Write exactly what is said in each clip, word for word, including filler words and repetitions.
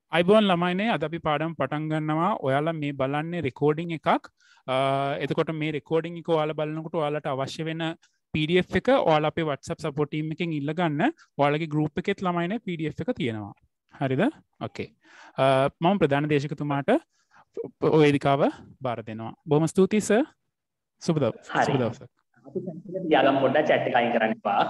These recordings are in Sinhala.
අයිබෝන් ළමයිනේ අද අපි පාඩම් පටන් ගන්නවා. ඔයාලා මේ බලන්නේ රෙකෝඩින් එකක්. එතකොට මේ රෙකෝඩින් එක ඔයාලා බලනකොට ඔයාලට අවශ්‍ය වෙන P D F එක ඔයාලා අපේ WhatsApp support team එකෙන් ඉල්ල ගන්න. ඔයාලගේ group එකෙත් ළමයිනේ P D F එක තියෙනවා. හරිද? ඕකේ. මම ප්‍රධාන දේශකතුමාට ඔය වේදිකාව බාර දෙනවා. බොහොම ස්තුතියි සර්. සුබ දවසක්. සුබ දවසක්. අපි සංකේත තියාගමු පොඩ්ඩක් chat එක අයින් කරන්න එපා.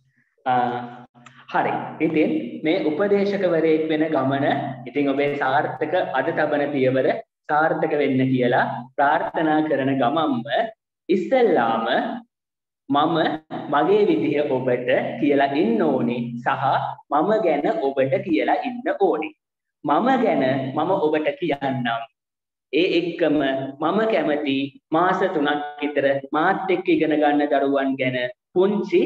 හරි. ඉතින් මේ උපදේශකවරයෙක් වෙන ගමන ඉතින් ඔබේ සාර්ථක අද තබන පියවර සාර්ථක වෙන්න කියලා ප්‍රාර්ථනා කරන ගමම්ම ඉස්සෙල්ලාම මම මගේ විදිය ඔබට කියලා ඉන්න ඕනේ සහ මම ගැන ඔබට කියලා ඉන්න ඕනේ. මම ගැන මම ඔබට කියන්නම්. ඒ එක්කම මම කැමති මාස තුනක් විතර මාත් එක්ක ඉගෙන ගන්න දරුවන් ගැන පුංචි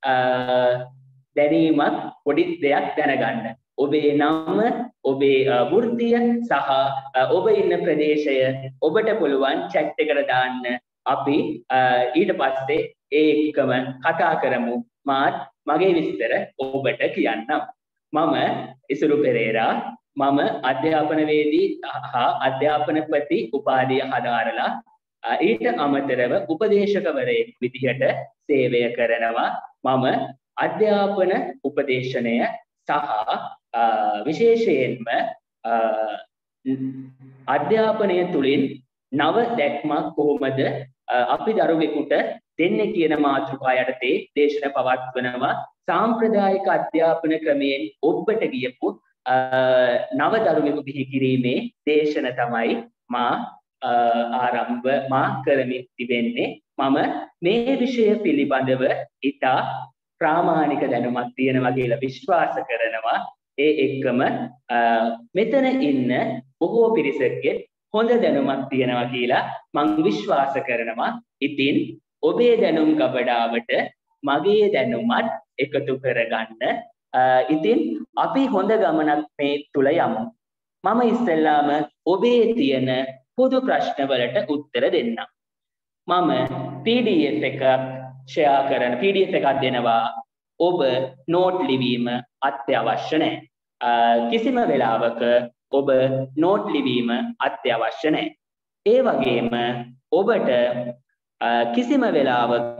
දැනීමක් පොඩි දෙයක් දැනගන්න. ඔබේ නම, ඔබේ වෘත්තිය සහ ඔබ ඉන්න ප්‍රදේශය ඔබට පුළුවන් chat එකට දාන්න. අපි ඊට පස්සේ ඒ එක්කම කතා කරමු. මාත් මගේ විස්තර ඔබට කියන්නම්. මම ඉසුරු පෙරේරා. මම අධ්‍යාපනවේදී හා අධ්‍යාපනපති උපාධිය හදාරලා ඊට අමතරව උපදේශකවරයෙක් විදිහට සේවය කරනවා. මම අධ්‍යාපන උපදේශනය සහ විශේෂයෙන්ම අධ්‍යාපනය තුළින් නව දැක්මක් කොහොමද අපි දරුවෙකුට දෙන්නේ කියන මාතෘකාව යටතේ දේශන පවත්වනවා. සාම්ප්‍රදායික අධ්‍යාපන ක්‍රමයෙන් ඔබට ගියපු නව දරුවෙකු බිහි කිරීමේ දේශන තමයි මා ආරම්භ මා කරමින් තිබෙන්නේ. මම මේ විෂය පිළිබඳව ඉතා ප්‍රාමාණික දැනුමක් තියෙනවා කියලා විශ්වාස කරනවා. ඒ එක්කම මෙතන ඉන්න බොහෝ පිරිසකගේ හොඳ දැනුමක් තියෙනවා කියලා මම විශ්වාස කරනවා. ඉතින් ඔබේ දැනුම් ගබඩාවට මගේ දැනුමත් එකතු කරගන්න. ඉතින් අපි හොඳ ගමනක් මේ තුල යමු. මම ඉස්සෙල්ලාම ඔබේ තියෙන පොදු ප්‍රශ්න වලට උත්තර දෙන්නම්. මම P D F එකක් ෂෙයා කරන P D F එකක් දෙනවා. ඔබ නෝට් ලිවීම අත්‍යවශ්‍ය නැහැ. කිසිම වෙලාවක ඔබ නෝට් ලිවීම අත්‍යවශ්‍ය නැහැ. ඒ වගේම ඔබට කිසිම වෙලාවක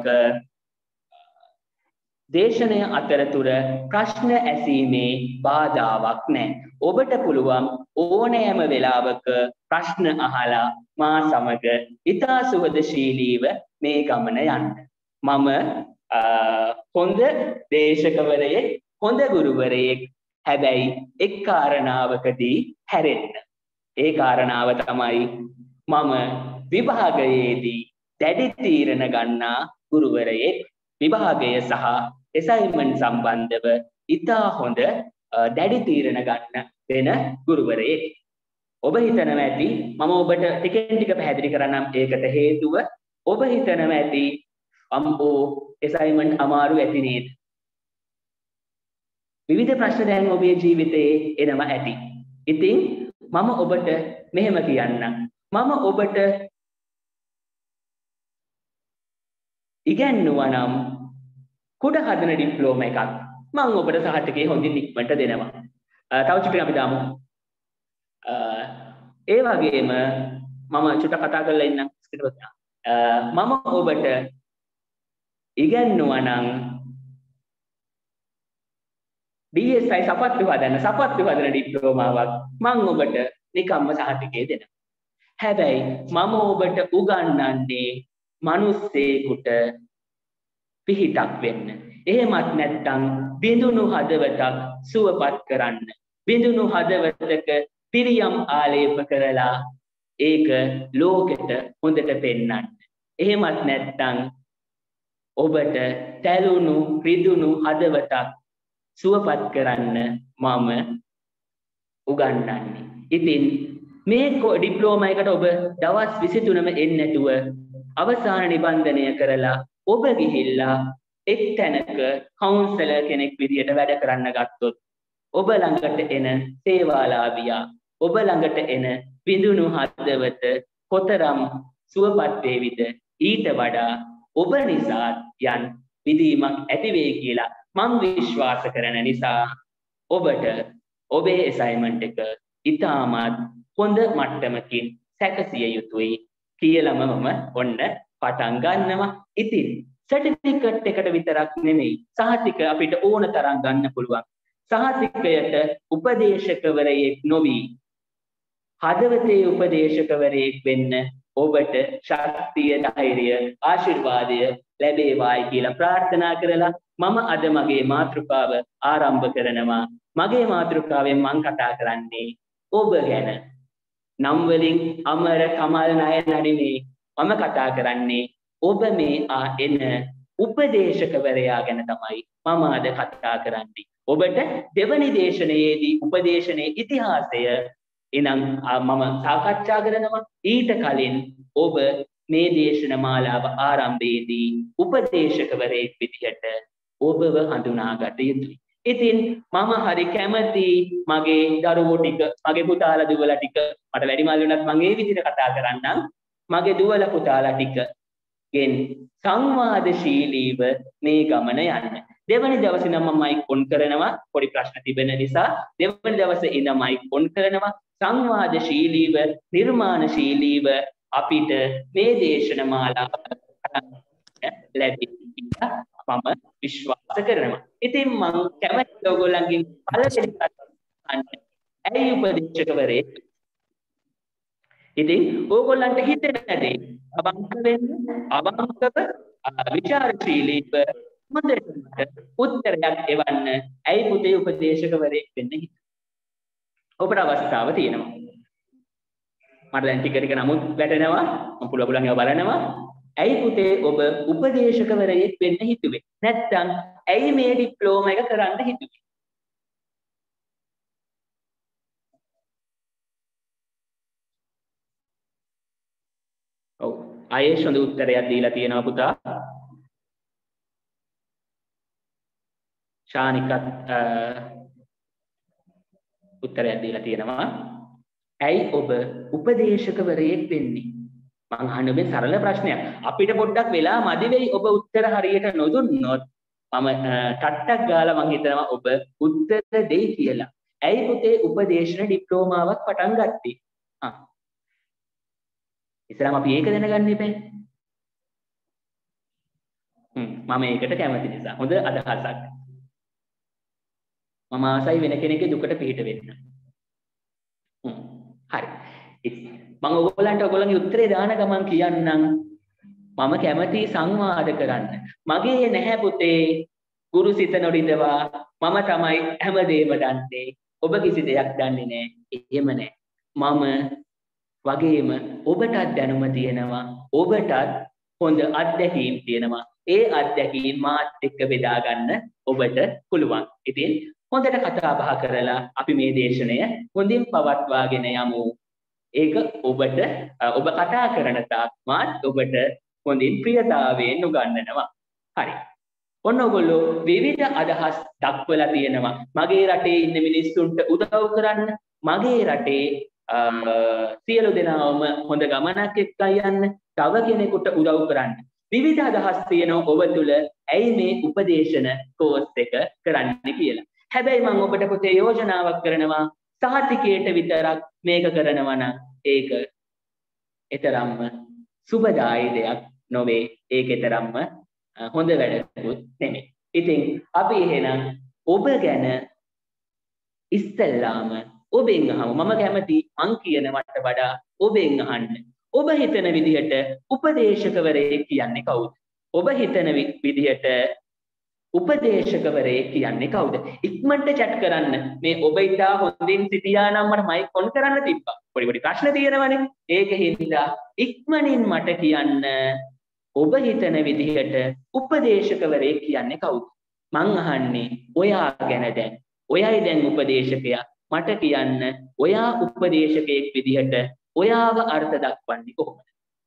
දේශනය අතරතුර ප්‍රශ්න ඇසීමේ බාධාවක් නැහැ. ඔබට පුළුවන් ඕනෑම වෙලාවක ප්‍රශ්න අහලා මා සමග ඉතා සුහදශීලීව මේ ගමන යන්න. මම හොඳ දේශකවරයෙක්, හොඳ ගුරුවරයෙක්. හැබැයි එක් කාරණාවකදී හැරෙන්න. ඒ කාරණාව තමයි මම විභාගයේදී දැඩි තීරණ ගන්නා ගුරුවරයෙක්. විභාගය සහ assignment සම්බන්ධව ඉතා හොඳ දැඩි තීරණ ගන්න වෙන ගුරුවරයෙක්. ඔබ හිතනවා ඇති මම ඔබට ටිකෙන් ටික පැහැදිලි කරන්නම් ඒකට හේතුව. ඔබ හිතනවා ඇති අම්බෝ assignment අමාරු ඇති නේද? විවිධ ප්‍රශ්න දැන් ඔබේ ජීවිතයේ එනවා ඇති. ඉතින් මම ඔබට මෙහෙම කියන්නම්. මම ඔබට ඉගැන්නුවා නම් කුඩ හදන ඩිප්ලෝමා එකක් මම ඔබට සහතිකේ හොඳින් ඉක්මනට දෙනවා. තව චුට්ටක් අපි දාමු. ඒ වගේම මම චුට්ටක් කතා කරලා ඉන්නම්. මම ඔබට ඉගැන්නුවා නම් D S I සපත්තු හදන සපත්තු හදන ඩිප්ලෝමාවක් මම ඔබට නිකම්ම සහතිකේ දෙනවා. හැබැයි මම ඔබට උගන්වන්නේ මිනිස්සෙකුට පිහිටක් වෙන්න. එහෙමත් නැත්නම් බිඳුණු හදවතක් සුවපත් කරන්න. බිඳුණු හදවතක පිරියම් ආලේප කරලා ඒක ලෝකෙට හොඳට පෙන්වන්න. එහෙමත් නැත්නම් ඔබට තැළුණු රිදුණු හදවතක් සුවපත් කරන්න මම උගන්වන්නේ. ඉතින් මේ ඩිප්ලෝමා එකට ඔබ දවස් විසිතුනම එන්නේ නැතුව අවසාන නිබන්ධනය කරලා ඔබ ගිහිල්ලා එක් තැනක කවුන්සලර් කෙනෙක් විදියට වැඩ කරන්න ගත්තොත් ඔබ ළඟට එන සේවාලාභියා, ඔබ ළඟට එන විඳුණු හදවත කොතරම් සුවපත් වේවිද? ඊට වඩා ඔබ නිසා යන් විදීමක් ඇති වෙයි කියලා මම විශ්වාස කරන නිසා ඔබට ඔබේ assignment එක ඉතාමත් හොඳ මට්ටමකින් සැකසිය යුතුයි කියලාම මම ඔන්න පටන් ගන්නවා. ඉතින් සර්ටිෆිකට් එකට විතරක් නෙමෙයි සහතික අපිට ඕන තරම් ගන්න පුළුවන්. සහතිකයට උපදේශකවරයෙක් නොවි හදවතේ උපදේශකවරයෙක් වෙන්න ඔබට ශක්තිය, ධෛර්යය, ආශිර්වාදය ලැබේවායි කියලා ප්‍රාර්ථනා කරලා මම අද මගේ මාතෘකාව ආරම්භ කරනවා. මගේ මාතෘකාවෙන් මම කතා කරන්නේ ඔබ ගැන. නම් වලින් අමර කමල් නයන නෙමෙයි මම කතා කරන්නේ ඔබ මේ ආ එන උපදේශකවරයා ගැන තමයි මම අද කතා කරන්නේ. ඔබට දෙවනි දේශනාවේදී උපදේශනයේ ඉතිහාසය එනම් මම සාකච්ඡා කරනවා. ඊට කලින් ඔබ මේ දේශන මාලාව ආරම්භයේදී උපදේශකවරයෙක් විදිහට ඔබව හඳුනාගත යුතුයි. ඉතින් මම හරි කැමති මගේ දරුවෝ ටික, මගේ පුතාලා දුවලා ටික මට වැඩි මල් වුණත් මම මේ විදිහට කතා කරන්නම්. මගේ දුවලා පුතාලා ටික ගෙන් සංවාදශීලීව මේ ගමන යන්න. දෙවනි දවසේ නම් මම මයික් ඔන් කරනවා. පොඩි ප්‍රශ්න තිබෙන නිසා දෙවනි දවසේ ඉඳන් මයික් ඔන් කරනවා. සංවාදශීලීව, නිර්මාණශීලීව අපිට මේ දේශන මාලාව ලැබෙයි කියලා මම විශ්වාස කරනවා. ඉතින් මම කැමති ඔයගොල්ලන්ගෙන් පළවෙනි ප්‍රශ්න ඇයි උපදේශකවරයෙක්? ඉතින් ඕගොල්ලන්ට හිතෙන දේ අවංක වෙන්න, අවංකව විචාරශීලීව හොඳට උත්තරයක් එවන්න. ඇයි පුතේ උපදේශකවරයෙක් වෙන්න හිතුවේ? ඔබට අවස්ථාව තියෙනවා. මට දැන් ටික ටික නමුත් වැටෙනවා. මම පුළුවන් පුළුවන් ඒවා බලනවා. ඇයි පුතේ ඔබ උපදේශකවරයෙක් වෙන්න හිතුවේ? නැත්නම් ඇයි මේ ඩිප්ලෝමා එක කරන්න හිතුවේ? ඔව්. ආයෙත් හොඳ උත්තරයක් දීලා තියෙනවා පුතා. ශානිකත් උත්තරයක් දීලා තියෙනවා. ඇයි ඔබ උපදේශකවරයෙක් වෙන්නේ? මං අහන මේ සරල ප්‍රශ්නයක්. අපිට පොඩ්ඩක් වෙලා මදි වෙයි ඔබ උත්තර හරියට නොදුන්නොත් මම ටට්ටක් ගාලා මං හිතනවා ඔබ උත්තර දෙයි කියලා. ඇයි පුතේ උපදේශන ඩිප්ලෝමාවක් පටන් ගත්තේ? ආ. ඉතින් අපි ඒක දැනගන්න ඉපේ. හ්ම් මම ඒකට කැමති නිසා. හොඳ අදහසක්. මම ආසයි වෙන කෙනෙක්ගේ දුකට පිට වෙන්න. හ්ම් හරි. මම ඔයගොල්ලන්ට ඔයගොල්ලන්ගේ උත්තරේ දාන ගමන් කියන්නම් මම කැමති සංවාද කරන්න. මගේ නැහැ පුතේ ගුරු සිත නොරිදවා මම තමයි හැමදේම දන්නේ. ඔබ කිසි දෙයක් දන්නේ නැහැ. එහෙම නැහැ. මම වගේම ඔබටත් දැනුම තියෙනවා. ඔබටත් හොඳ අත්දැකීම් තියෙනවා. ඒ අත්දැකීම් මාත් එක්ක බෙදා ගන්න ඔබට පුළුවන්. ඉතින් හොඳට කතා බහ කරලා අපි මේ දේශනය හොඳින් පවත්වාගෙන යමු. ඒක ඔබට ඔබ කතා කරන තාක් මාත් ඔබට හොඳින් ප්‍රියතාවයෙන් උගන්වනවා. හරි. ඔන්න ඔයගොල්ලෝ විවිධ අදහස් දක්වලා තියෙනවා. මගේ රටේ ඉන්න මිනිස්සුන්ට උදව් කරන්න, මගේ රටේ සියලු දෙනාම හොඳ ගමනක් එක්ක යන්න, තව කෙනෙකුට උදව් කරන්න. විවිධ අදහස් තියෙනවා ඔබ තුල ඇයි මේ උපදේශන කෝස් එක කරන්න කියලා. හැබැයි මම ඔබට පොතේ යෝජනාවක් කරනවා සහතිකයට විතරක් මේක කරනවා නම් ඒක ඊතරම්ම සුබදායි දෙයක් නොවේ. ඒක ඊතරම්ම හොඳ වැඩකුත් නෙමෙයි. ඉතින් අපි එහෙනම් ඔබ ගැන ඉස්සෙල්ලාම ඔබෙන් අහමු. මම කැමති මං කියනවට වඩා ඔබෙන් අහන්න. ඔබ හිතන විදිහට උපදේශකවරයෙක් කියන්නේ කවුද? ඔබ හිතන විදිහට උපදේශකවරයෙක් කියන්නේ කවුද? ඉක්මනට chat කරන්න. මේ ඔබ ඉතා හොඳින් සිටියා නම් මට මයික් ඔන් කරන්න තිබ්බා. පොඩි පොඩි ප්‍රශ්න තියෙනවනේ. ඒකෙන්ද ඉක්මනින් මට කියන්න ඔබ හිතන විදිහට උපදේශකවරයෙක් කියන්නේ කවුද? මං අහන්නේ ඔයා ගැන දැන්. ඔයයි දැන් උපදේශකයා. මට කියන්න ඔයා උපදේශකයෙක් විදිහට ඔයාව අර්ථ දක්වන්නේ කොහොමද?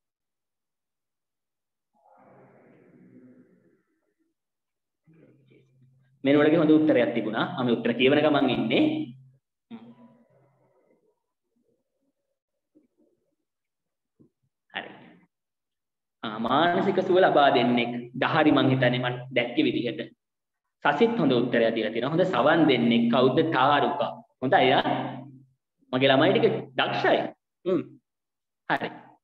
මෙන්න වලගේ හොඳ උත්තරයක් තිබුණා. මම උත්තර කියවන ගමන් ඉන්නේ. හරි. ආ මානසික සුව ලබා දෙන්නේ දහරි මං හිතන්නේ මම දැක්කේ විදිහට. සසිත් හොඳ උත්තරයක් දීලා තියෙනවා. හොඳ සවන් දෙන්නේ කවුද? තාරුකා. හොඳයි ආ. මගේ ළමයි ටික දක්ෂයි. හ්ම්. හරි.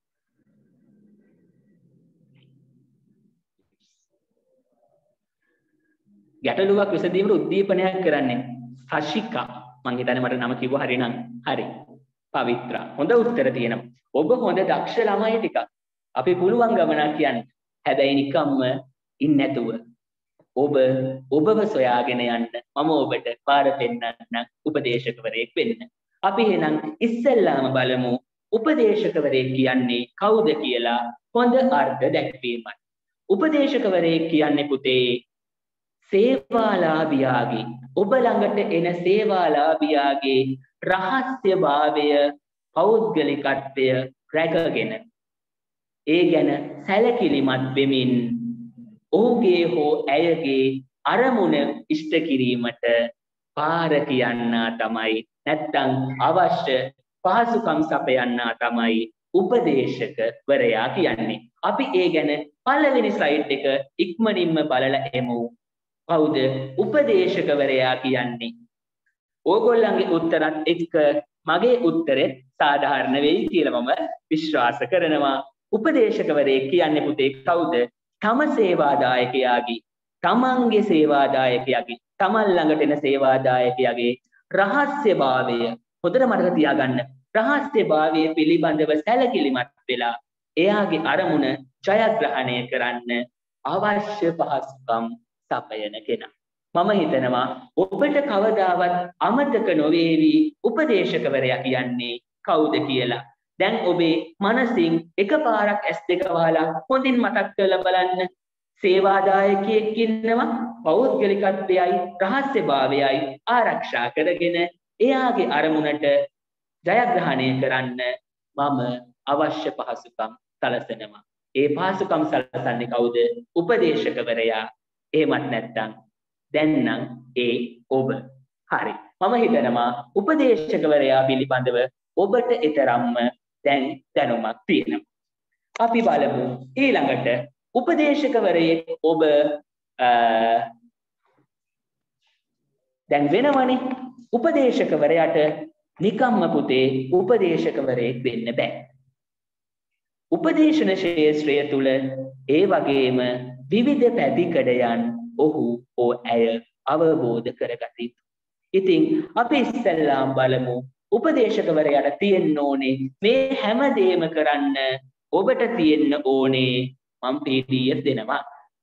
ගැටලුවක් විසඳීමට උද්දීපනයක් කරන්නේ සශිකා. මං හිතන්නේ මට නම කිව්ව හරි නම් හරි. පවිත්‍රා. හොඳ උත්තර තියෙනවා. ඔබ හොඳ දක්ෂ ළමයි ටිකක්. අපි පුළුවන් ගමනක් යන්න. හැබැයි නිකම්ම ඉන්නේ නැතුව ඔබ ඔබව සොයාගෙන යන්න මම ඔබට පාර පෙන්නන්න උපදේශකවරයෙක් වෙන්න. අපි එහෙනම් ඉස්සෙල්ලාම බලමු උපදේශකවරයෙක් කියන්නේ කවුද කියලා හොඳ අර්ථ දැක්වීමයි. උපදේශකවරයෙක් කියන්නේ පුතේ සේවාලාභියාගේ ඔබ ළඟට එන සේවාලාභියාගේ රහස්‍යභාවය පෞද්ගලිකත්වය රැකගෙන ඒ ගැන සැලකිලිමත් වෙමින් ඔහුගේ හෝ ඇයගේ අරමුණ ඉෂ්ට කිරීමට පාර කියන්නා තමයි නැත්තම් අවශ්‍ය පහසුකම් සපයන්නා තමයි උපදේශකවරයා කියන්නේ. අපි ඒ ගැන පළවෙනි ස්ලයිඩ් එක ඉක්මනින්ම බලලා එමු. කවුද උපදේශකවරයා කියන්නේ? ඕගොල්ලන්ගේ උත්තරත් එක්ක මගේ උත්තරේ සාධාරණ වෙයි කියලා මම විශ්වාස කරනවා. උපදේශකවරයෙක් කියන්නේ පුතේ කවුද? තම සේවාදායකයාගේ තමන්ගේ සේවාදායකයාගේ තමන් ළඟට එන සේවාදායකයාගේ රහස්‍යභාවය හොඳට මතක තියාගන්න. රහස්‍යභාවය පිළිබඳව සැලකිලිමත් වෙලා එයාගේ අරමුණ ජයග්‍රහණය කරන්න අවශ්‍ය පහසුකම් සපයන කෙනා. මම හිතනවා ඔබට කවදාවත් අමතක නොවේවි උපදේශකවරයා කියන්නේ කවුද කියලා. දැන් ඔබේ මනසින් එකපාරක් ඇස් දෙක වහලා හොඳින් මතක් කරලා බලන්න. සේවාදායකයෙක් ඉන්නවා පෞද්ගලිකත්වයයි රහස්‍යභාවයයි ආරක්ෂා කරගෙන එයාගේ අරමුණට ජයග්‍රහණය කරන්න මම අවශ්‍ය පහසුකම් සලසනවා. ඒ පහසුකම් සලසන්නේ කවුද? උපදේශකවරයා. එහෙමත් නැත්නම් දැන් නම් ඒ ඔබ. හරි. මම හිතනවා උපදේශකවරයා පිළිබඳව ඔබට ඊතරම්ම දැන් දැනුමක් තියෙනවා. අපි බලමු ඊළඟට උපදේශකවරයෙක් ඔබ දැන් වෙනවනේ. උපදේශකවරයාට නිකම්ම පුතේ උපදේශකවරයෙක් වෙන්න බෑ. උපදේශන ශාස්ත්‍රය තුල ඒ වගේම විවිධ පැතිකඩයන් ඔහු හෝ ඇය අවබෝධ කරගත යුතුයි. ඉතින් අපි ඉස්සෙල්ලාම බලමු උපදේශකවරයාට තියෙන්න ඕනේ මේ හැම දෙයක්ම කරන්න ඔබට තියෙන්න ඕනේ මම පී ඩී එෆ් දෙනවා.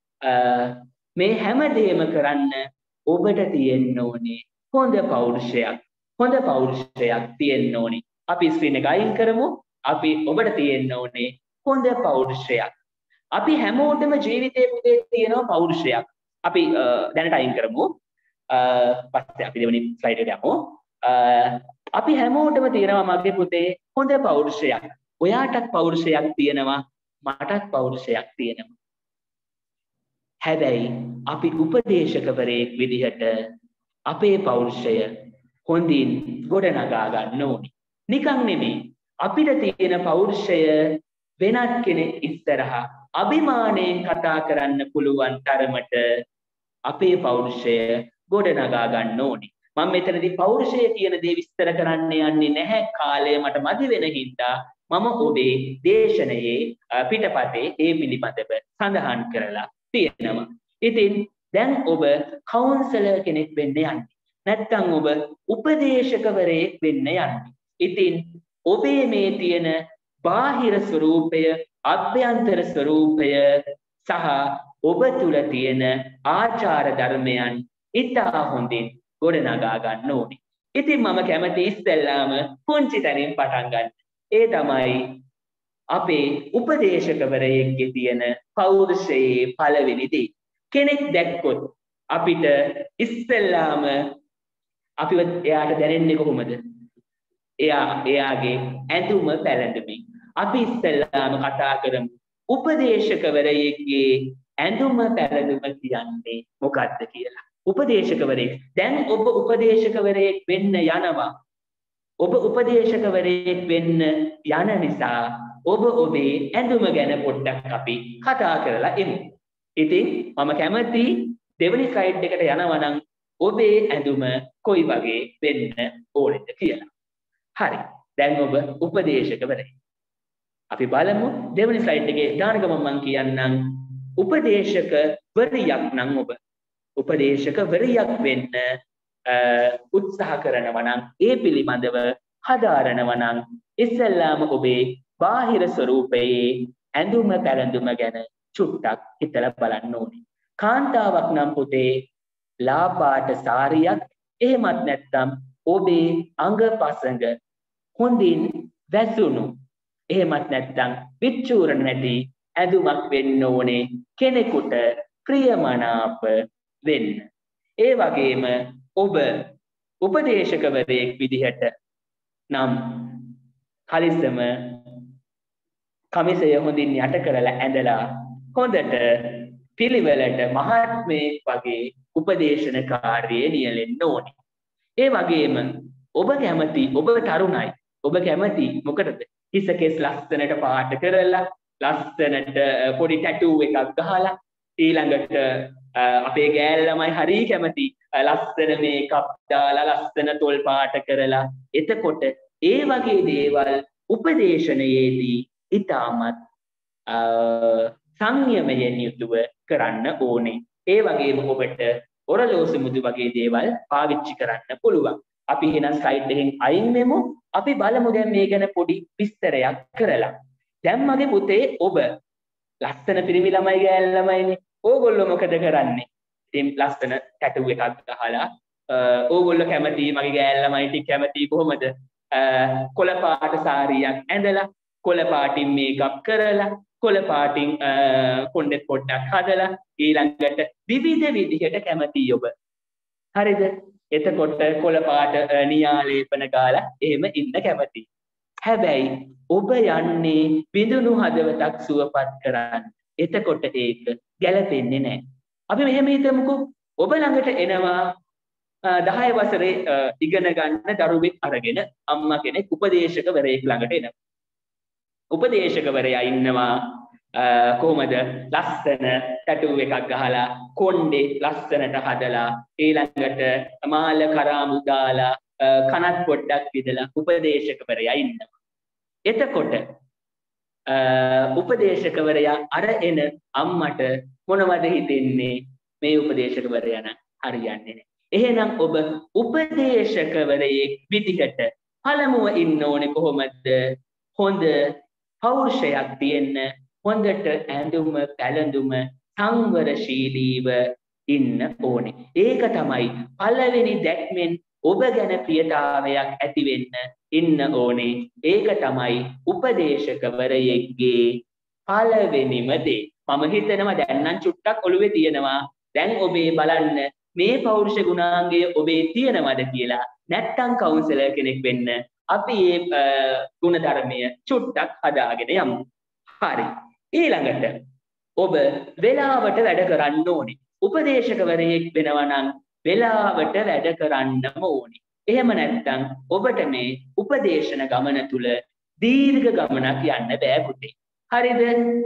මේ හැම දෙයක්ම කරන්න ඔබට තියෙන්න ඕනේ හොඳ පෞරුෂයක්. හොඳ පෞරුෂයක් තියෙන්න ඕනේ. අපි ස්ක්‍රීන් එක අයින් කරමු. අපි ඔබට තියෙන්න ඕනේ හොඳ පෞරුෂයක්. අපි හැමෝටම ජීවිතේ පුතේ තියෙනවා පෞරුෂයක්. අපි දැනට අයින් කරමු. පස්සේ අපි දෙවෙනි ස්ලයිඩ් එකට යමු. අපි හැමෝටම තියෙනවා මගේ පුතේ හොඳ පෞරුෂයක්. ඔයාටත් පෞරුෂයක් තියෙනවා, මටත් පෞරුෂයක් තියෙනවා. හැබැයි අපි උපදේශකවරයෙක් විදිහට අපේ පෞරුෂය හොඳින් ගොඩනගා ගන්න ඕනේ. නිකන් නෙමෙයි. අපිට තියෙන පෞරුෂය වෙනත් කෙනෙක් ඉස්සරහා අභිමාණයෙන් කතා කරන්න පුළුවන් තරමට අපේ පෞරුෂය ගොඩනගා ගන්න ඕනේ. මම මෙතනදී පෞරුෂය කියන දේ විස්තර කරන්න යන්නේ නැහැ. කාලය මට මදි වෙන හින්දා මම ඔබේ දේශනයේ පිටපතේ ඒ පිළිබඳව සඳහන් කරලා තියෙනවා. ඉතින් දැන් ඔබ කවුන්සලර් කෙනෙක් වෙන්න යන්නේ. නැත්නම් ඔබ උපදේශකවරයෙක් වෙන්න යන්නේ. ඉතින් ඔබේ මේ තියෙන බාහිර ස්වરૂපය, අභ්‍යන්තර ස්වરૂපය සහ ඔබ තුල තියෙන ආචාර ධර්මයන් ඉතා හොඳින් ගොඩනගා ගන්න ඕනේ. ඉතින් මම කැමති ඉස්සෙල්ලාම පුංචි තැනින් පටන් ගන්න. ඒ තමයි අපේ උපදේශකවරයෙක්ගේ තියෙන පෞරුෂයේ පළවෙනි දේ. කෙනෙක් දැක්කොත් අපිට ඉස්සෙල්ලාම අපිව එයාට දැනෙන්නේ කොහොමද? එයා එයාගේ ඇඳුම පැළඳුමින්. අපි ඉස්සෙල්ලාම කතා කරමු උපදේශකවරයෙක්ගේ ඇඳුම පැළඳුම කියන්නේ මොකක්ද කියලා. උපදේශකවරයෙක්. දැන් ඔබ උපදේශකවරයෙක් වෙන්න යනවා. ඔබ උපදේශකවරයෙක් වෙන්න යන නිසා ඔබ ඔබේ ඇඳුම ගැන පොඩ්ඩක් අපි කතා කරලා එමු. ඉතින් මම කැමති දෙවෙනි ස්ලයිඩ් එකට යනවා නම් ඔබේ ඇඳුම කොයි වගේ වෙන්න ඕනේද කියලා. හරි. දැන් ඔබ උපදේශකවරයෙක්. අපි බලමු දෙවෙනි ස්ලයිඩ් එකේ දාන ගමන් මම කියන්නම් උපදේශකවරියක් නම් ඔබ උපදේශකවරියක් වෙන්න උත්සාහ කරනවා නම් ඒ පිළිබඳව හදාරනවා නම් ඉස්සෙල්ලාම ඔබේ බාහිර ස්වરૂපයේ ඇඳුම පැළඳුම ගැන චුට්ටක් හිතලා බලන්න ඕනේ. කාන්තාවක් නම් පුතේ ලා පාට සාරියක් එහෙමත් නැත්නම් ඔබේ අංගපසංග හොඳින් වැසුණු එහෙමත් නැත්නම් විචූරණ නැති ඇඳුමක් වෙන්න ඕනේ කෙනෙකුට ප්‍රියමනාප වෙන්න. ඒ වගේම ඔබ උපදේශකවරයෙක් විදිහට නම් කලිසම කමිසය හොඳින් යට කරලා ඇඳලා හොඳට පිළිවෙලට මහත්මයෙක් වගේ උපදේශන කාර්යයේ නියැලෙන්න ඕනේ. ඒ වගේම ඔබ කැමති ඔබ තරුණයි ඔබ කැමති මොකටද හිස කෙස් ලස්සනට පාට කරලා ලස්සනට පොඩි ටැටූ එකක් ගහලා ඊළඟට අපේ ගෑල් ළමයි හරි කැමති ලස්සන මේකප් දාලා ලස්සන තොල් පාට කරලා එතකොට ඒ වගේ දේවල් උපදේශනයේදී ඊටමත් සංයමයෙන් යුතුව කරන්න ඕනේ. ඒ වගේම ඔබට ඔරලෝසු මුදු වගේ දේවල් පාවිච්චි කරන්න පුළුවන්. අපි එහෙනම් ස්ලයිඩ් එකෙන් අයින් වෙමු. අපි බලමු දැන් මේ ගැන පොඩි විස්තරයක් කරලා. දැන් මගේ පුතේ ඔබ ලස්සන පිරිමි ළමයි ගෑල් ළමයිනේ. ඕගොල්ලෝ මොකද කරන්නේ? ඉතින් ලස්සන ටැටූ එකක් ගහලා ඕගොල්ලෝ කැමති මගේ ගෑල් ළමයි ටික කැමති කොහොමද? කොළ පාට සාරියක් ඇඳලා කොළ පාටින් මේකප් කරලා කොළ පාටින් කොණ්ඩෙත් පොඩ්ඩක් හදලා ඊළඟට විවිධ විදිහට කැමති ඔබ. හරිද? එතකොට කොළ පාට නියාලේපන ගාලා එහෙම ඉන්න කැමති. හැබැයි ඔබ යන්නේ බිඳුණු හදවතක් සුවපත් කරන්න. එතකොට ඒක ගැලපෙන්නේ නැහැ. අපි මෙහෙම හිතමුකෝ. ඔබ ළඟට එනවා දහය වසරේ ඉගෙන ගන්න දරුවෙක් අරගෙන අම්මා කෙනෙක් උපදේශකවරයෙක් ළඟට එනවා. උපදේශකවරයා ඉන්නවා කොහොමද ලස්සන ටැටූ එකක් ගහලා කොණ්ඩේ ලස්සනට හදලා ඊළඟට මාල කරාමු දාලා කනත් පොඩ්ඩක් විදලා උපදේශකවරයා ඉන්නවා. එතකොට උපදේශකවරයා අර එන අම්මට මොනවද හිතෙන්නේ? මේ උපදේශකවරයා නම් හරියන්නේ නැහැ. එහෙනම් ඔබ උපදේශකවරයෙක් විදිහට පළමුව ඉන්න ඕනේ කොහොමද? හොඳ පෞරුෂයක් තියෙන්න හොඳට ඇඳුම පැළඳුම සංවරශීලීව ඉන්න ඕනේ. ඒක තමයි පළවෙනි දැක්මෙන් ඔබ ගැන ප්‍රියතාවයක් ඇති වෙන්න ඉන්න ඕනේ. ඒක තමයි උපදේශකවරයෙක්ගේ පළවෙනිම දේ. මම හිතනවා දැන් නම් චුට්ටක් ඔළුවේ තියෙනවා. දැන් ඔබේ බලන්න මේ පෞරුෂ ගුණාංගය ඔබේ තියෙනවද කියලා. නැත්තම් කවුන්සලර් කෙනෙක් වෙන්න අපි මේ ගුණධර්මය චුට්ටක් හදාගෙන යමු. හරි. ඊළඟට ඔබ වෙලාවට වැඩ කරන්න ඕනේ. උපදේශකවරයෙක් වෙනවා නම් වෙලාවට වැඩ කරන්නම ඕනේ. එහෙම නැත්නම් ඔබට මේ උපදේශන ගමන තුල දීර්ඝ ගමනක් යන්න බෑ පුතේ. හරිද?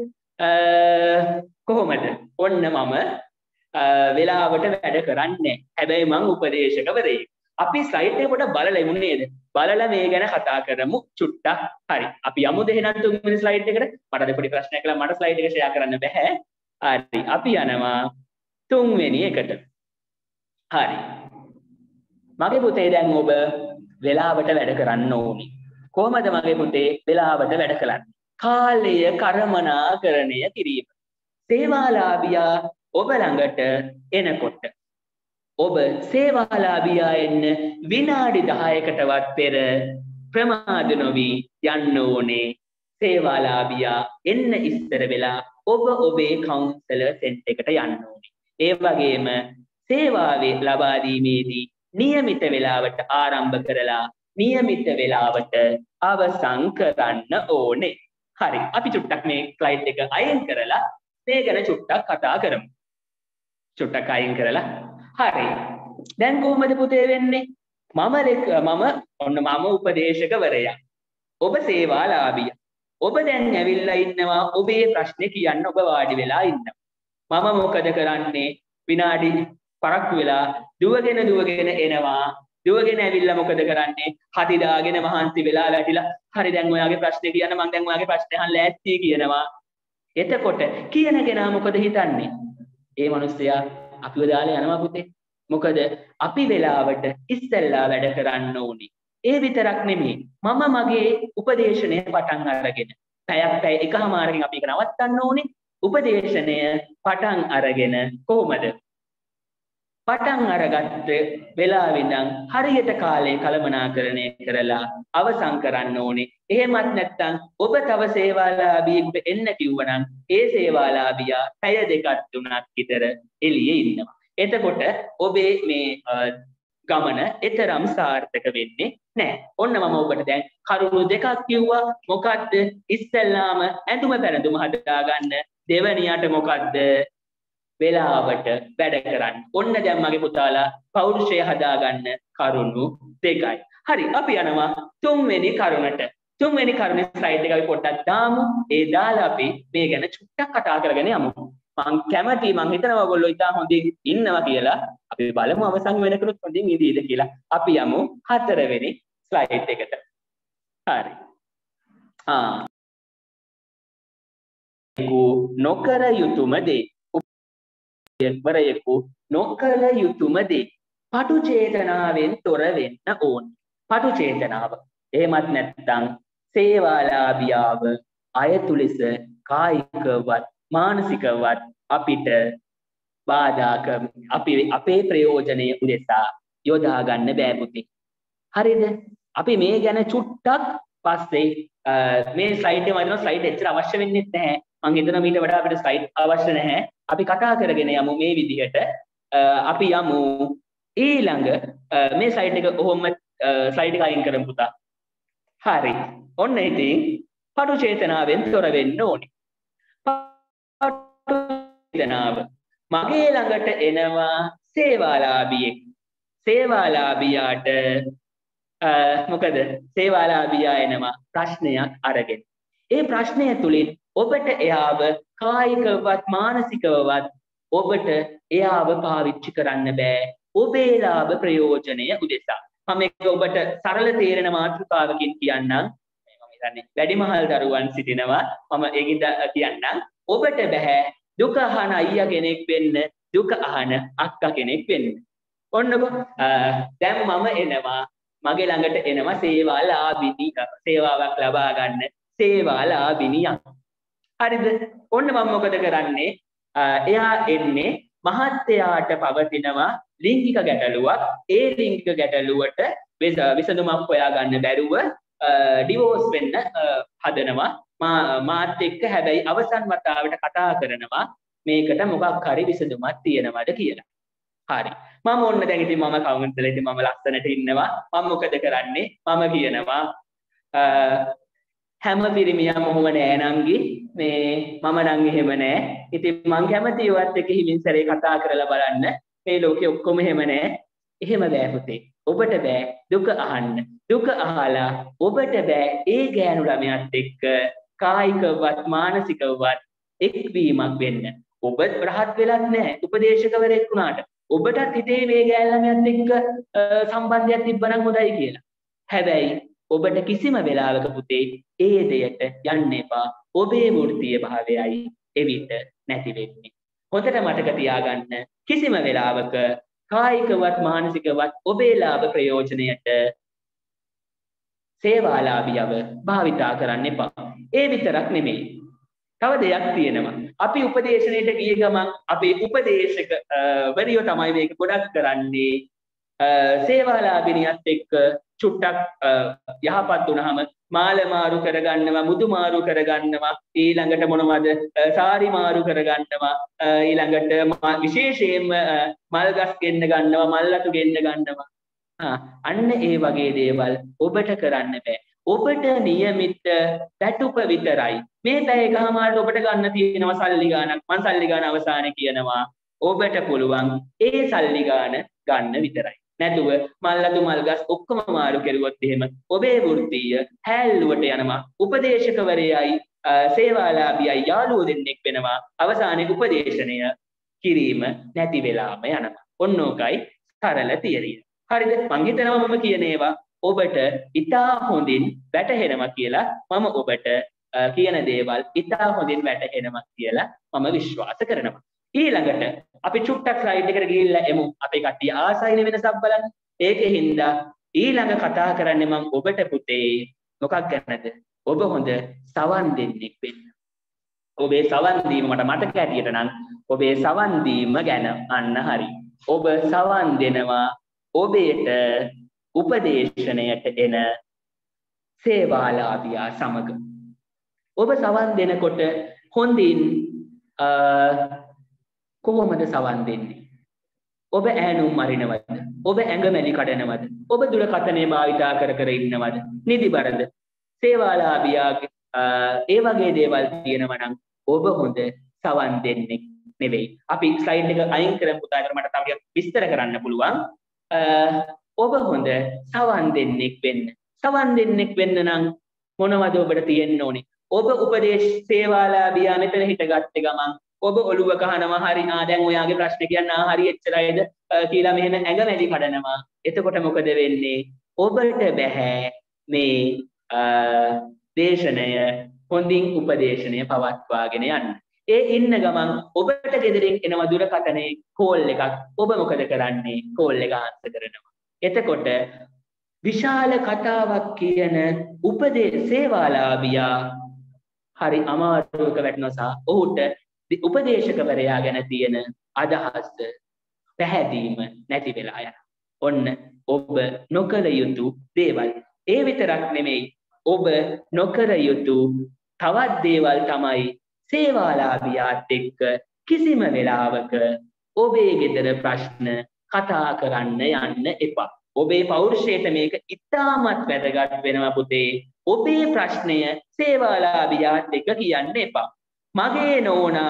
කොහොමද? ඔන්න මම වෙලාවට වැඩ කරන්නේ. හැබැයි මං උපදේශකවරයෙක්. අපි ස්ලයිඩ් එක පොඩ්ඩක් බලලා ඉමු නේද? බලලා මේ ගැන කතා කරමු චුට්ටක්. හරි. අපි යමු දෙහෙනම් තුන්වෙනි ස්ලයිඩ් එකට. මට අද පොඩි ප්‍රශ්නයක් කළා මට ස්ලයිඩ් එක ෂෙයා කරන්න බෑ. හරි. අපි යනවා තුන්වෙනි එකට. හරි. මගේ පුතේ දැන් ඔබ වෙලාවට වැඩ කරන්න ඕනි. කොහොමද මගේ පුතේ වෙලාවට වැඩ කරන්නේ? කාලය කර්මනාකරණය කිරීම. සේවාලාභියා ඔබ ළඟට එනකොට ඔබ සේවාලාභියා එන්න විනාඩි දහයකටවත් පෙර ප්‍රමාද නොවි යන්න ඕනේ. සේවාලාභියා එන්න ඉස්සර වෙලා ඔබ ඔබේ කවුන්සලර් සෙන්ටර් එකට යන්න ඕනේ. ඒ වගේම සේවාවේ ලබා දීමේදී નિયમિત වේලාවට ආරම්භ කරලා નિયમિત වේලාවට අවසන් කරන්න ඕනේ. හරි. අපි චුට්ටක් මේ ස්ලයිඩ් එක අයින් කරලා මේ ගැන චුට්ටක් කතා කරමු. චුට්ටක් අයින් කරලා හරි. දැන් කොහොමද පුතේ වෙන්නේ? මම මම ඔන්න මම උපදේශකවරයා. ඔබ සේවාලාභියා. ඔබ දැන් ඇවිල්ලා ඉන්නවා ඔබේ ප්‍රශ්නේ කියන්න ඔබ වාඩි වෙලා ඉන්නවා. මම මොකද කරන්නේ? විනාඩි පරක්කු වෙලා දුවගෙන දුවගෙන එනවා දුවගෙන ඇවිල්ලා මොකද කරන්නේ? හති දාගෙන මහන්සි වෙලා වැටිලා හරි දැන් ඔයාගේ ප්‍රශ්නේ කියන්න මම දැන් ඔයාගේ ප්‍රශ්නේ අහන්න ලෑස්ති කියනවා. එතකොට කියන කෙනා මොකද හිතන්නේ? ඒ මිනිස්සයා අපිව දාලා යනවා පුතේ. මොකද අපි වෙලාවට ඉස්සෙල්ලා වැඩ කරන්න ඕනේ. ඒ විතරක් නෙමෙයි. මම මගේ උපදේශනය පටන් අරගෙන පැයක් පැය එකමාරකින් අපි ඒක නවත්තන්න ඕනේ. උපදේශනය පටන් අරගෙන කොහොමද? පටන් අරගත්ත වෙලාවෙ ඉඳන් හරියට කාලේ කළමනාකරණය කරලා අවසන් කරන්න ඕනේ. එහෙමත් නැත්නම් ඔබ තව සේවාලාභියෙකුට එන්න කිව්වනම් ඒ සේවාලාභියා පැය දෙකක් තුනක් විතර එළියේ ඉන්නවා. එතකොට ඔබේ මේ ගමන එතරම් සාර්ථක වෙන්නේ නැහැ. ඔන්න මම ඔබට දැන් කරුණු දෙකක් කිව්වා. මොකද්ද? ඉස්සෙල්ලාම ඇඳුම පැළඳුම හදාගන්න. දෙවැනියට මොකද්ද? වෙලාවට වැඩ කරන්න. ඔන්න දැන් මගේ පුතාලා පෞරුෂය හදාගන්න කරුණු දෙකයි. හරි අපි යනවා තුන්වෙනි කරුණට. තුන්වෙනි කරුණේ ස්ලයිඩ් එක අපි පොඩ්ඩක් දාමු. ඒ දාලා අපි මේ ගැන චුට්ටක් කතා කරගෙන යමු. මම කැමතියි මම හිතනවා ඔයගොල්ලෝ ඉතින් හොඳින් ඉන්නවා කියලා. අපි බලමු අවසන් වෙනකන් හොඳින් ඉඳීද කියලා. අපි යමු හතරවෙනි ස්ලයිඩ් එකට. හරි. ආ. නොකර යුතුම දේ. වරයෙකු නොකළ යුතුම දේ. පටු චේතනාවෙන් තොර වෙන්න ඕන. පටු චේතනාව. එහෙමත් නැත්නම් සේවාලාභියාව අයතු ලෙස කායිකවත් මානසිකවත් අපිට බාධා කර අපි අපේ ප්‍රයෝජනය උදෙසා යොදා ගන්න බෑ පුතේ. හරිද? අපි මේ ගැන චුට්ටක් පස්සේ මේ ස්ලයිඩ් එකේ මම ස්ලයිඩ් එච්චර අවශ්‍ය වෙන්නේ නැහැ. මම හිතනවා මීට වඩා අපිට ස්ලයිඩ් අවශ්‍ය නැහැ. අපි කතා කරගෙන යමු මේ විදිහට. අපි යමු ඊළඟ මේ ස්ලයිඩ් එක ඔහොම ස්ලයිඩ් එක අයින් කරමු පුතා. හරි. ඔන්න ඉතින් පටු චේතනාවෙන් තොර වෙන්න ඕනේ. පටු චේතනාව. මගේ ළඟට එනවා සේවාලාභියෙක්. සේවාලාභියාට මොකද? සේවාලාභියා එනවා ප්‍රශ්නයක් අරගෙන. ඒ ප්‍රශ්නය තුලින් ඔබට එයාව කායිකවත් මානසිකවත් ඔබට එයාව පාවිච්චි කරන්න බෑ. ඔබේ ලාභ ප්‍රයෝජනය උදෙසා. මම මේක ඔබට සරල තේරෙන මාතෘකාවකින් කියන්නම්. මම හිතන්නේ වැඩිමහල් දරුවන් සිටිනවා. මම ඒකින්ද කියන්නම්. ඔබට බෑ දුක අහන අයියා කෙනෙක් වෙන්න, දුක අහන අක්කා කෙනෙක් වෙන්න. ඔන්නකො දැන් මම එනවා මගේ ළඟට එනවා සේවාලාභිනිය. සේවාවක් ලබා ගන්න සේවාලාභිනියක්. හරිද? ඔන්න මම මොකද කරන්නේ? එයා එන්නේ මහත්යාට පවතිනවා ලිංගික ගැටලුවක්. ඒ ලිංගික ගැටලුවට විසඳුමක් හොයා ගන්න බැරුව ඩිවෝස් වෙන්න හදනවා. මාත් එක්ක හැබැයි අවසන් වතාවට කතා කරනවා මේකට මොකක් හරි විසඳුමක් තියෙනවද කියලා. හරි. මම ඔන්න දැන් ඉතින් මම කවුන්සලර් ඉතින් මම ලස්සනට ඉන්නවා. මම මොකද කරන්නේ? මම කියනවා හැම පිරිමියම ඔහොම නෑ නංගි. මේ මම නම් එහෙම නෑ. ඉතින් මං කැමතියි ඔයත් එක්ක හිමින් සැරේ කතා කරලා බලන්න. මේ ලෝකේ ඔක්කොම එහෙම නෑ. එහෙම බෑ පුතේ. ඔබට බෑ දුක අහන්න. දුක අහලා ඔබට බෑ ඒ ගෑනු ළමයාත් එක්ක කායිකවත් මානසිකවත් එක්වීමක් වෙන්න. ඔබ රහත් වෙලත් නෑ. උපදේශකවරයෙක් වුණාට ඔබටත් හිතේ මේ ගෑනු ළමයාත් එක්ක සම්බන්ධයක් තිබ්බනම් හොඳයි කියලා. හැබැයි ඔබට කිසිම වෙලාවක පුතේ ඒ දෙයට යන්න එපා. ඔබේ වෘත්තීය භාවයයි එවිට නැති වෙන්නේ. හොඳට මතක තියාගන්න කිසිම වෙලාවක කායිකවත් මානසිකවත් ඔබේ ලාභ ප්‍රයෝජනයට සේවාලාභියව භාවිතා කරන්න එපා. ඒ විතරක් නෙමෙයි. තව දෙයක් තියෙනවා. අපි උපදේශනයට ගිය ගමන් අපේ උපදේශක වරියෝ තමයි මේක ගොඩක් කරන්නේ. සේවාලාභිනියත් එක්ක චුට්ටක් යහපත් වුණාම මාල මාරු කරගන්නවා, මුදු මාරු කරගන්නවා, ඊළඟට මොනවද සාරි මාරු කරගන්නවා, ඊළඟට විශේෂයෙන්ම මල් ගස් ගෙන්න ගන්නවා, මල්ලතු ගෙන්න ගන්නවා. අන්න ඒ වගේ දේවල් ඔබට කරන්න බෑ. ඔබට නියමිත පැටුප විතරයි. මේ පැය එකමාරට ඔබට ගන්න තියෙනවා සල්ලි ගාණක්. මං සල්ලි ගාණ අවසානයේ කියනවා. ඔබට පුළුවන් ඒ සල්ලි ගාණ ගන්න විතරයි. නැතුව මල්ලතු මල්ගස් ඔක්කොම මාරු කෙරුවොත් එහෙම ඔබේ වෘත්තීය හැල්ලුවට යනවා. උපදේශකවරයයි සේවාලාභියයි යාළුවෝ දෙන්නෙක් වෙනවා. අවසානයේ උපදේශනය කිරීම නැති වෙලාම යනවා. ඔන්න ඕකයි සරල තියරිය. හරිද? මං හිතනවා මම කියන ඒවා ඔබට ඉතා හොඳින් වැටහෙනවා කියලා මම ඔබට කියන දේවල් ඉතා හොඳින් වැටහෙනවා කියලා මම විශ්වාස කරනවා. ඊළඟට අපි චුට්ටක් ස්ලයිඩ් එකට ගිහිල්ලා එමු. අපේ කට්ටිය ආසයින වෙනසක් බලන්න. ඒකෙන්ද ඊළඟ කතා කරන්නේ මම ඔබට පුතේ මොකක් ගැනද? ඔබ හොඳ සවන් දෙන්නෙක් වෙන්න. ඔබේ සවන් දීම මට මතක හැටියට නම් ඔබේ සවන් දීම ගැන අන්න හරි. ඔබ සවන් දෙනවා ඔබේට උපදේශනයට එන සේවාලාභියා සමග. ඔබ සවන් දෙනකොට හොඳින් කොහොමද සවන් දෙන්නේ? ඔබ ඈනුම් මරිනවද? ඔබ ඇඟමැලි කඩනවද? ඔබ දුරකථනය භාවිතා කර කර ඉන්නවද? නිදිබරද? සේවාලාභියාගේ ඒ වගේ දේවල් තියෙනවා නම් ඔබ හොඳ සවන් දෙන්නෙක් නෙවෙයි. අපි ස්ලයිඩ් එක අයින් කරමු පුතා. ඒකට මට තව ටිකක් විස්තර කරන්න පුළුවන්. ඔබ හොඳ සවන් දෙන්නෙක් වෙන්න. සවන් දෙන්නෙක් වෙන්න නම් මොනවද ඔබට තියෙන්න ඕනේ? ඔබ උපදේශ සේවාලාභියා මෙතන හිටගත්තේ ගමන් ඔබ ඔළුව කහනවා හරි ආ දැන් ඔයාගේ ප්‍රශ්න කියන්න ආ හරි එච්චරයිද කියලා මෙහෙම ඇඟමැලි කඩනවා. එතකොට මොකද වෙන්නේ? ඔබට බෑ මේ දේශනය හොඳින් උපදේශනය පවත්වාගෙන යන්න. ඒ ඉන්න ගමන් ඔබට ගෙදරින් එනවා දුරකථනයේ කෝල් එකක්. ඔබ මොකද කරන්නේ? කෝල් එක ආන්සර් කරනවා. එතකොට විශාල කතාවක් කියන උපදේ සේවාලාභියා හරි අමාරුවක වැටෙනවා. ඔහුට උපදේශකවරයා ගැන තියෙන අදහස් පැහැදීම නැති වෙලා යනවා. ඔන්න ඔබ නොකළ යුතු දේවල්. ඒ විතරක් නෙමෙයි ඔබ නොකර යුතු තවත් දේවල් තමයි සේවාලාභියාත් එක්ක කිසිම වෙලාවක ඔබේ ගෙදර ප්‍රශ්න කතා කරන්න යන්න එපා. ඔබේ පෞරුෂයට මේක ඉතාමත් වැදගත් වෙනවා පුතේ. ඔබේ ප්‍රශ්නය සේවාලාභියාත් එක්ක කියන්න එපා. මගේ නෝනා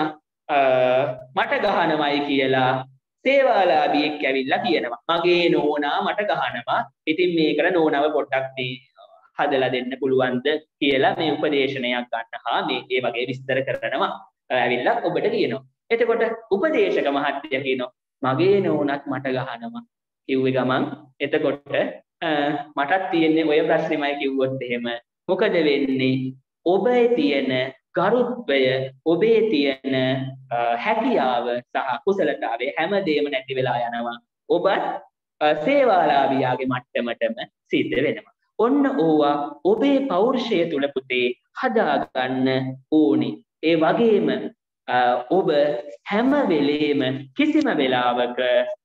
මට ගහනවයි කියලා සේවාලාභියෙක් ඇවිල්ලා කියනවා. මගේ නෝනා මට ගහනවා. ඉතින් මේකට නෝනාව පොඩ්ඩක් මේ හදලා දෙන්න පුළුවන්ද කියලා මේ උපදේශනයක් ගන්න හා මේ ඒ වගේ විස්තර කරනවා. ඇවිල්ලා ඔබට කියනවා. එතකොට උපදේශක මහත්තයා කියනවා මගේ නෝනත් මට ගහනවා. කිව්වේ ගමන් එතකොට මටත් තියෙන්නේ ඔය ප්‍රශ්නේමයි කිව්වොත් එහෙම මොකද වෙන්නේ? ඔබේ තියෙන ගරුත්වය, ඔබේ තියෙන හැකියාව සහ කුසලතාවය හැමදේම නැති වෙලා යනවා. ඔබත් සේවාලාභියාගේ මට්ටමටම සිද්ධ වෙනවා. ඔන්න ඕවා ඔබේ පෞරුෂය තුල පුතේ හදාගන්න ඕනේ. ඒ වගේම ඔබ හැම වෙලේම කිසිම වෙලාවක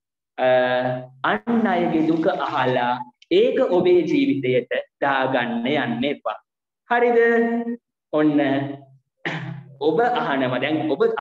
අන් අයගේ දුක අහලා ඒක ඔබේ ජීවිතයට දාගන්න යන්න එපා. හරිද? ඔන්න ඔබ අහනවා දැන් ඔබ